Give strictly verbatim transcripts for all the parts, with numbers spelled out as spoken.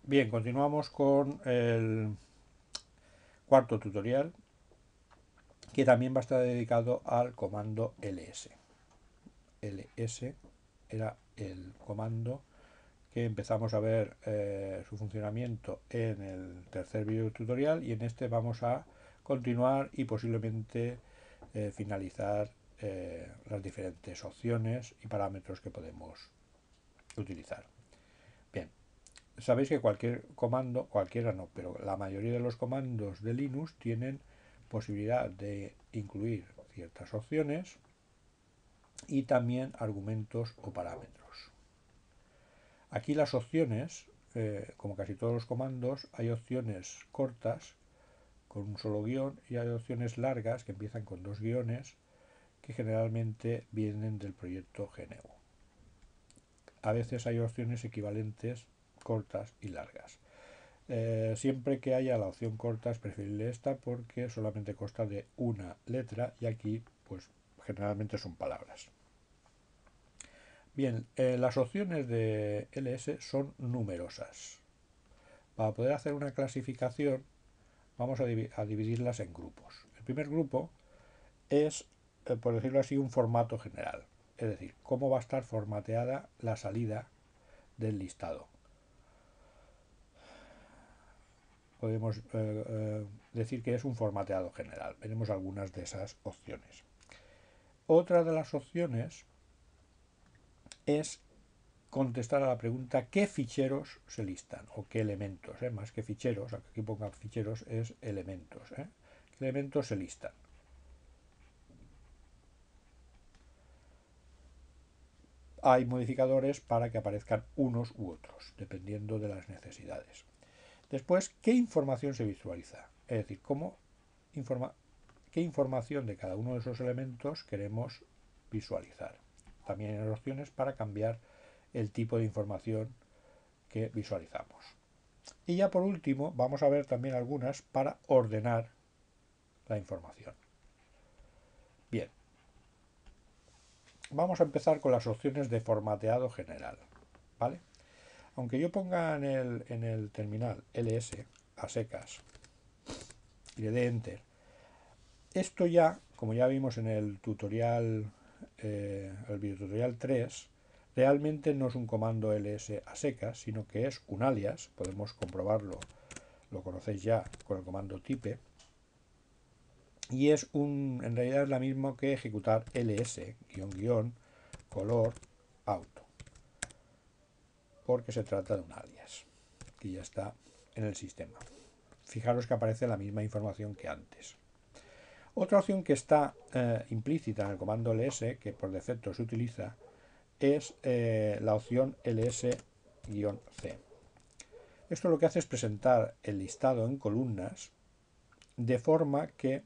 Bien, continuamos con el cuarto tutorial, que también va a estar dedicado al comando ls. ls era el comando que empezamos a ver eh, su funcionamiento en el tercer video tutorial, y en este vamos a continuar y posiblemente eh, finalizar eh, las diferentes opciones y parámetros que podemos utilizar. Bien, sabéis que cualquier comando, cualquiera no, pero la mayoría de los comandos de Linux tienen posibilidad de incluir ciertas opciones y también argumentos o parámetros. Aquí las opciones, eh, como casi todos los comandos, hay opciones cortas con un solo guión y hay opciones largas que empiezan con dos guiones, que generalmente vienen del proyecto G N U. A veces hay opciones equivalentes cortas y largas. Eh, siempre que haya la opción corta es preferible esta, porque solamente consta de una letra y aquí pues generalmente son palabras. Bien, eh, las opciones de ls son numerosas. Para poder hacer una clasificación vamos a, div a dividirlas en grupos. El primer grupo es, eh, por decirlo así, un formato general, es decir, cómo va a estar formateada la salida del listado. Podemos eh, eh, decir que es un formateado general. Veremos algunas de esas opciones. Otra de las opciones es contestar a la pregunta qué ficheros se listan o qué elementos, ¿eh? Más que ficheros, aquí pongan ficheros, es elementos, ¿eh? ¿Qué elementos se listan? Hay modificadores para que aparezcan unos u otros, dependiendo de las necesidades. Después, ¿qué información se visualiza? Es decir, cómo informa qué información de cada uno de esos elementos queremos visualizar. También hay opciones para cambiar el tipo de información que visualizamos. Y ya por último vamos a ver también algunas para ordenar la información. Bien, vamos a empezar con las opciones de formateado general, ¿vale? Aunque yo ponga en el, en el terminal ls a secas y le dé enter, esto ya, como ya vimos en el tutorial, eh, el videotutorial tres, realmente no es un comando ls a secas, sino que es un alias. Podemos comprobarlo, lo conocéis ya con el comando type, y es un, en realidad es la misma que ejecutar ls guión guión color auto, porque se trata de un alias que ya está en el sistema. Fijaros que aparece la misma información que antes. Otra opción que está eh, implícita en el comando ls, que por defecto se utiliza, es eh, la opción ls-c. Esto lo que hace es presentar el listado en columnas de forma que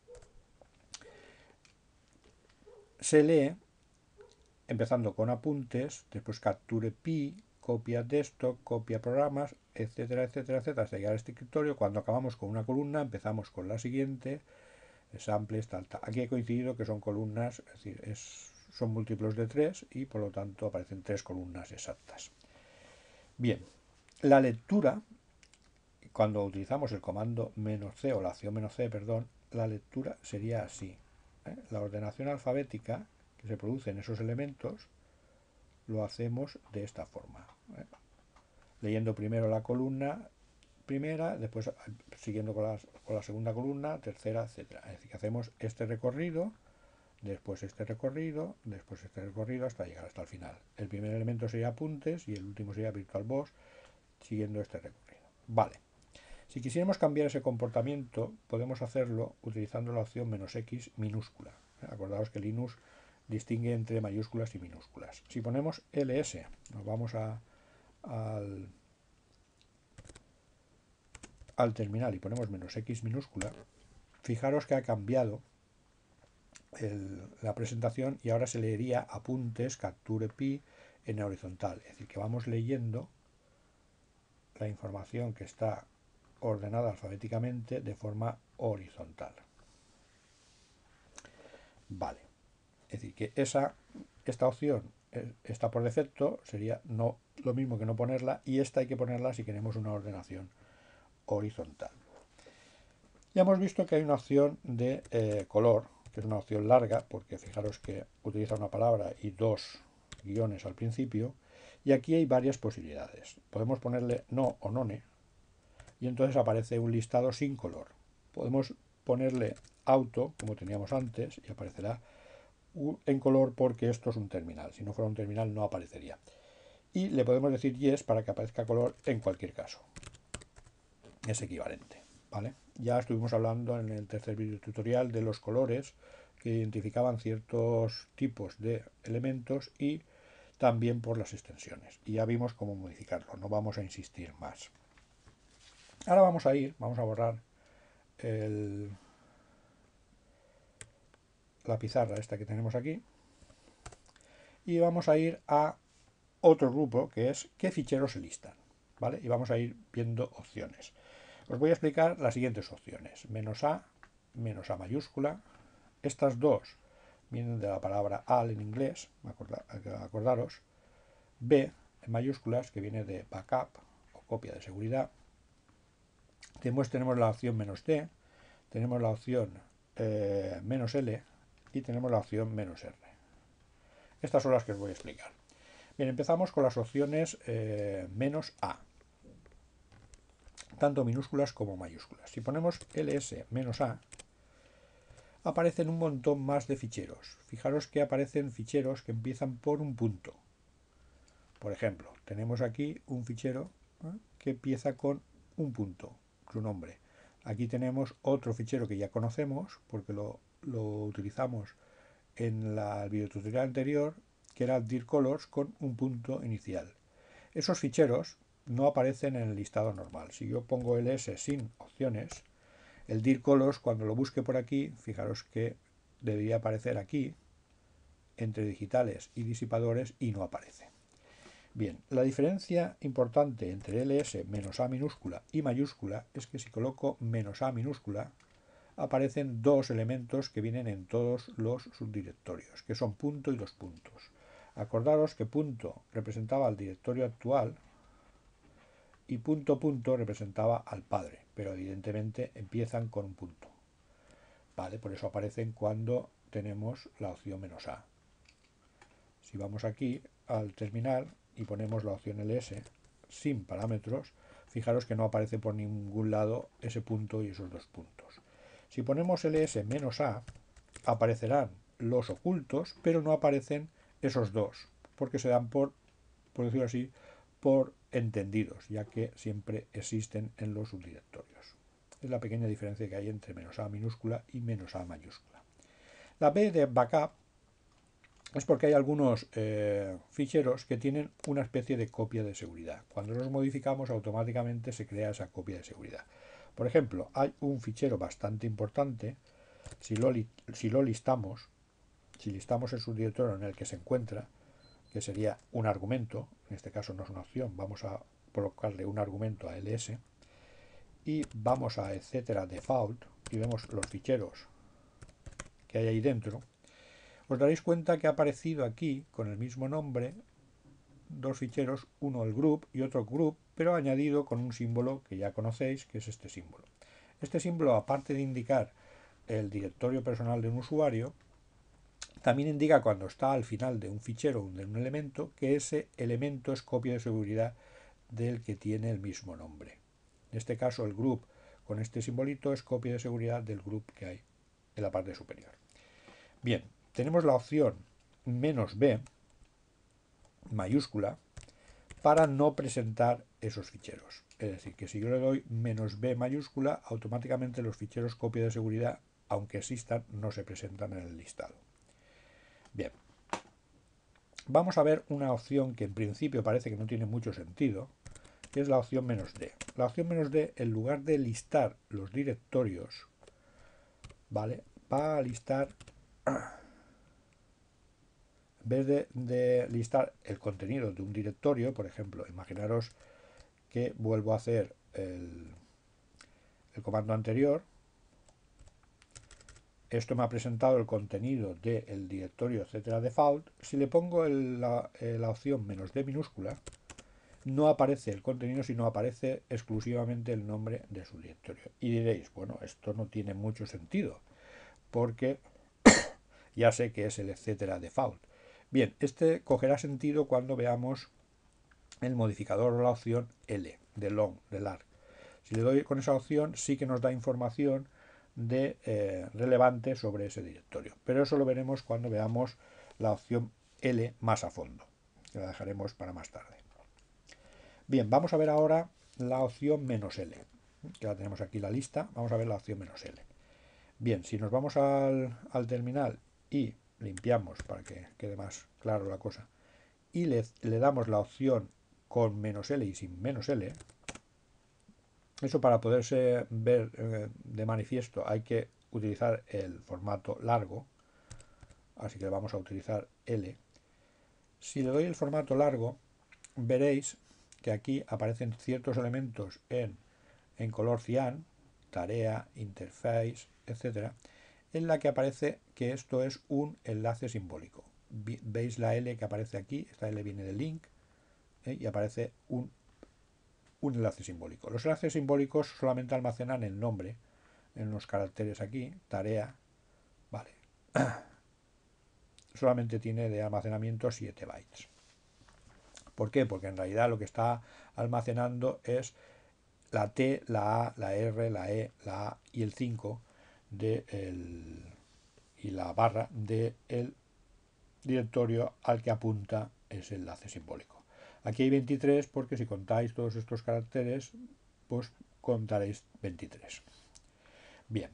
se lee empezando con apuntes, después capture pi, copia texto, copia programas, etcétera, etcétera, etcétera, hasta llegar a este escritorio. Cuando acabamos con una columna, empezamos con la siguiente, samples, tal, tal. Aquí he coincidido que son columnas, es decir, es, son múltiplos de tres y por lo tanto aparecen tres columnas exactas. Bien, la lectura, cuando utilizamos el comando "-c" o la acción "-c", perdón, la lectura sería así, ¿eh? La ordenación alfabética que se produce en esos elementos lo hacemos de esta forma, ¿eh? Leyendo primero la columna primera, después siguiendo con la, con la segunda columna, tercera, etcétera. Es decir, que hacemos este recorrido, después este recorrido, después este recorrido hasta llegar hasta el final. El primer elemento sería apuntes y el último sería VirtualBox, siguiendo este recorrido. Vale. Si quisiéramos cambiar ese comportamiento, podemos hacerlo utilizando la opción "-x" minúscula. Acordaos que Linux distingue entre mayúsculas y minúsculas. Si ponemos ls, nos vamos a, al, al terminal y ponemos "-x" minúscula, fijaros que ha cambiado el, la presentación, y ahora se leería apuntes, capture pi en horizontal. Es decir, que vamos leyendo la información que está ordenada alfabéticamente de forma horizontal. Vale. Es decir, que esa, esta opción está por defecto, sería no lo mismo que no ponerla, y esta hay que ponerla si queremos una ordenación horizontal. Ya hemos visto que hay una opción de eh, color, que es una opción larga, porque fijaros que utiliza una palabra y dos guiones al principio, y aquí hay varias posibilidades. Podemos ponerle no o none, y entonces aparece un listado sin color. Podemos ponerle auto, como teníamos antes, y aparecerá en color porque esto es un terminal. Si no fuera un terminal no aparecería. Y le podemos decir yes para que aparezca color en cualquier caso. Es equivalente, ¿vale? Ya estuvimos hablando en el tercer vídeo tutorial de los colores que identificaban ciertos tipos de elementos y también por las extensiones. Y ya vimos cómo modificarlo, no vamos a insistir más. Ahora vamos a ir, vamos a borrar el, la pizarra esta que tenemos aquí y vamos a ir a otro grupo que es qué ficheros se listan, ¿vale? Y vamos a ir viendo opciones. Os voy a explicar las siguientes opciones: menos a, menos a mayúscula. Estas dos vienen de la palabra al en inglés, acordaros. B en mayúsculas, que viene de backup o copia de seguridad. Después tenemos la opción menos D, tenemos la opción eh, menos L y tenemos la opción menos R. Estas son las que os voy a explicar. Bien, empezamos con las opciones eh, menos A, tanto minúsculas como mayúsculas. Si ponemos ls menos A, aparecen un montón más de ficheros. Fijaros que aparecen ficheros que empiezan por un punto. Por ejemplo, tenemos aquí un fichero ¿eh? que empieza con un punto, su nombre. Aquí tenemos otro fichero que ya conocemos porque lo, lo utilizamos en la, el videotutorial anterior, que era dircolors con un punto inicial. Esos ficheros no aparecen en el listado normal. Si yo pongo ls sin opciones, el dircolors, cuando lo busque por aquí, fijaros que debería aparecer aquí entre digitales y disipadores y no aparece. Bien, la diferencia importante entre ls menos a minúscula y mayúscula es que si coloco menos a minúscula aparecen dos elementos que vienen en todos los subdirectorios, que son punto y dos puntos. Acordaros que punto representaba al directorio actual y punto punto representaba al padre, pero evidentemente empiezan con un punto. Vale, por eso aparecen cuando tenemos la opción menos a. Si vamos aquí al terminal y ponemos la opción ls sin parámetros, fijaros que no aparece por ningún lado ese punto y esos dos puntos. Si ponemos ls menos a, aparecerán los ocultos, pero no aparecen esos dos, porque se dan por, por decirlo así, por entendidos, ya que siempre existen en los subdirectorios. Es la pequeña diferencia que hay entre menos a minúscula y menos a mayúscula. La B de backup es porque hay algunos eh, ficheros que tienen una especie de copia de seguridad. Cuando los modificamos, automáticamente se crea esa copia de seguridad. Por ejemplo, hay un fichero bastante importante. Si lo, si lo listamos, si listamos el subdirectorio en el que se encuentra, que sería un argumento, en este caso no es una opción, vamos a colocarle un argumento a ls y vamos a etcétera default y vemos los ficheros que hay ahí dentro, os daréis cuenta que ha aparecido aquí con el mismo nombre dos ficheros, uno el group y otro group, pero añadido con un símbolo que ya conocéis, que es este símbolo. Este símbolo, aparte de indicar el directorio personal de un usuario, también indica cuando está al final de un fichero o de un elemento que ese elemento es copia de seguridad del que tiene el mismo nombre. En este caso el group con este simbolito es copia de seguridad del group que hay en la parte superior. Bien, tenemos la opción menos b mayúscula para no presentar esos ficheros. Es decir, que si yo le doy menos b mayúscula, automáticamente los ficheros copia de seguridad, aunque existan, no se presentan en el listado. Bien, vamos a ver una opción que en principio parece que no tiene mucho sentido, que es la opción menos d. La opción menos d, en lugar de listar los directorios, ¿vale?, va a listar, en vez de, de listar el contenido de un directorio, por ejemplo, imaginaros que vuelvo a hacer el, el comando anterior, esto me ha presentado el contenido del directorio etcétera default. Si le pongo el, la, eh, la opción menos d minúscula, no aparece el contenido, sino aparece exclusivamente el nombre de su directorio. Y diréis, bueno, esto no tiene mucho sentido, porque ya sé que es el etcétera default. Bien, este cogerá sentido cuando veamos el modificador o la opción L, de long, de larg. Si le doy con esa opción, sí que nos da información de eh, relevante sobre ese directorio. Pero eso lo veremos cuando veamos la opción L más a fondo, que la dejaremos para más tarde. Bien, vamos a ver ahora la opción menos L, que la tenemos aquí en la lista. Vamos a ver la opción menos L. Bien, si nos vamos al, al terminal y limpiamos para que quede más claro la cosa, y le, le damos la opción con menos L y sin menos L, eso para poderse ver eh, de manifiesto hay que utilizar el formato largo, así que vamos a utilizar L. Si le doy el formato largo, veréis que aquí aparecen ciertos elementos en, en color cian, tarea, interface, etcétera, en la que aparece que esto es un enlace simbólico. Veis la L que aparece aquí, esta L viene de link, ¿eh? Y aparece un, un enlace simbólico. Los enlaces simbólicos solamente almacenan el nombre en los caracteres aquí, tarea, vale. Solamente tiene de almacenamiento siete bytes. ¿Por qué? Porque en realidad lo que está almacenando es la T, la A, la R, la E, la A y el cinco de el, y la barra del directorio al que apunta ese enlace simbólico. Aquí hay veintitrés porque si contáis todos estos caracteres, pues contaréis veintitrés. Bien.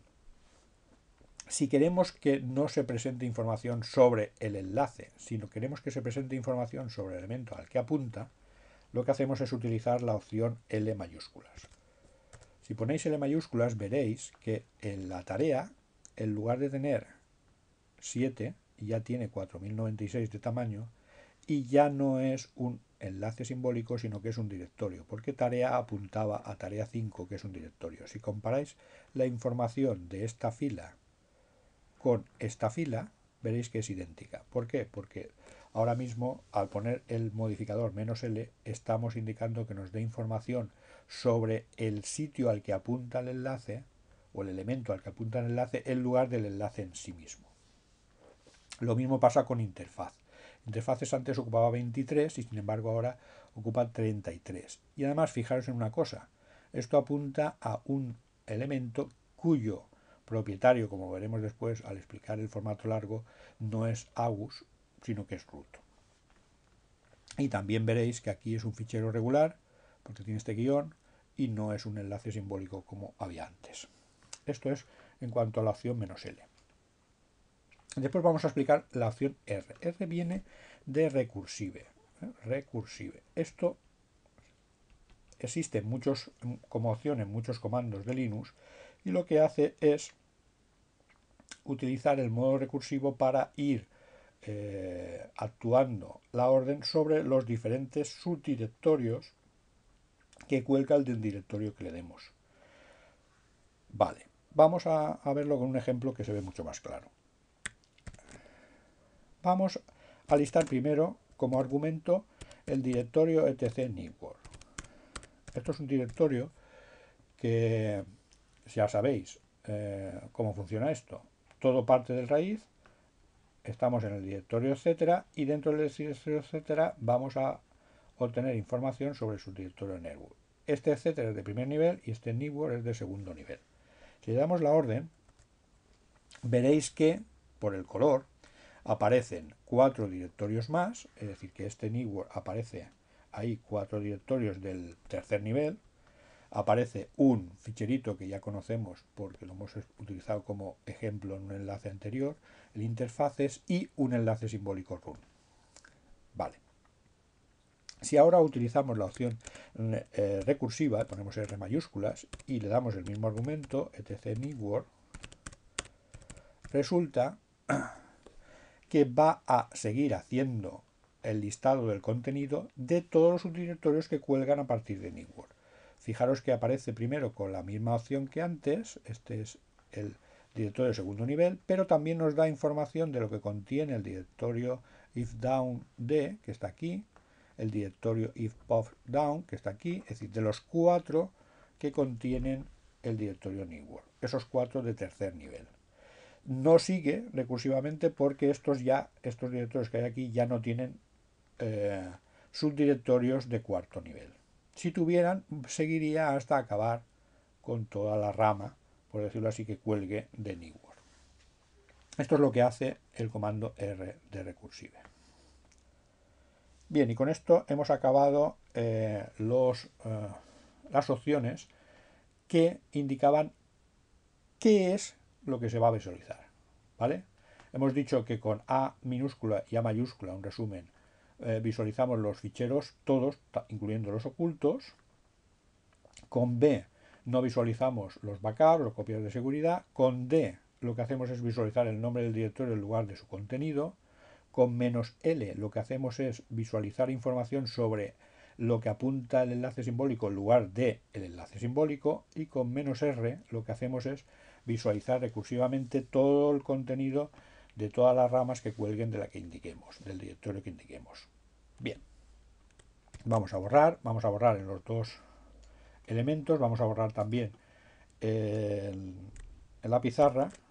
Si queremos que no se presente información sobre el enlace, sino queremos que se presente información sobre el elemento al que apunta, lo que hacemos es utilizar la opción L mayúsculas. Si ponéis L mayúsculas veréis que en la tarea, en lugar de tener siete, ya tiene cuatro mil noventa y seis de tamaño y ya no es un enlace simbólico, sino que es un directorio, porque tarea apuntaba a tarea cinco, que es un directorio. Si comparáis la información de esta fila con esta fila, veréis que es idéntica. ¿Por qué? Porque ahora mismo, al poner el modificador menos L, estamos indicando que nos dé información sobre el sitio al que apunta el enlace, o el elemento al que apunta el enlace, en lugar del enlace en sí mismo. Lo mismo pasa con interfaz. Interfaces antes ocupaba veintitrés y sin embargo ahora ocupa treinta y tres. Y además, fijaros en una cosa, esto apunta a un elemento cuyo propietario, como veremos después al explicar el formato largo, no es Agus, sino que es root. Y también veréis que aquí es un fichero regular, porque tiene este guión, y no es un enlace simbólico como había antes. Esto es en cuanto a la opción menos L. Después vamos a explicar la opción R. R viene de recursive. ¿eh? Recursive. Esto existe muchos, como opción en muchos comandos de Linux, y lo que hace es utilizar el modo recursivo para ir eh, actuando la orden sobre los diferentes subdirectorios que cuelga el del directorio que le demos. Vale, vamos a, a verlo con un ejemplo que se ve mucho más claro. Vamos a listar primero como argumento el directorio etc network. Esto es un directorio que, ya sabéis eh, cómo funciona esto. Todo parte del raíz, estamos en el directorio etcétera y dentro del directorio etcétera vamos a obtener información sobre su directorio network. Este etcétera es de primer nivel y este network es de segundo nivel. Si le damos la orden, veréis que por el color aparecen cuatro directorios más, es decir, que este network aparece ahí cuatro directorios del tercer nivel, aparece un ficherito que ya conocemos porque lo hemos utilizado como ejemplo en un enlace anterior, el interfaces, y un enlace simbólico run. Vale. Si ahora utilizamos la opción eh, recursiva, ponemos R mayúsculas y le damos el mismo argumento, etc network, resulta que va a seguir haciendo el listado del contenido de todos los subdirectorios que cuelgan a partir de network. Fijaros que aparece primero con la misma opción que antes, este es el directorio de segundo nivel, pero también nos da información de lo que contiene el directorio ifDown D, que está aquí, el directorio ifPopDown, que está aquí, es decir, de los cuatro que contienen el directorio newWord, esos cuatro de tercer nivel. No sigue recursivamente porque estos ya, estos directorios que hay aquí ya no tienen eh, subdirectorios de cuarto nivel. Si tuvieran, seguiría hasta acabar con toda la rama, por decirlo así, que cuelgue de newWord. Esto es lo que hace el comando R de recursive. Bien, y con esto hemos acabado eh, los, eh, las opciones que indicaban qué es lo que se va a visualizar, ¿vale? Hemos dicho que con A minúscula y A mayúscula, un resumen, eh, visualizamos los ficheros todos, incluyendo los ocultos. Con B no visualizamos los backups, los copias de seguridad. Con D lo que hacemos es visualizar el nombre del directorio en lugar de su contenido. Con menos L lo que hacemos es visualizar información sobre lo que apunta el enlace simbólico en lugar de el enlace simbólico. Y con menos R lo que hacemos es visualizar recursivamente todo el contenido de todas las ramas que cuelguen de la que indiquemos, del directorio que indiquemos. Bien, vamos a borrar, vamos a borrar en los dos elementos, vamos a borrar también el, en la pizarra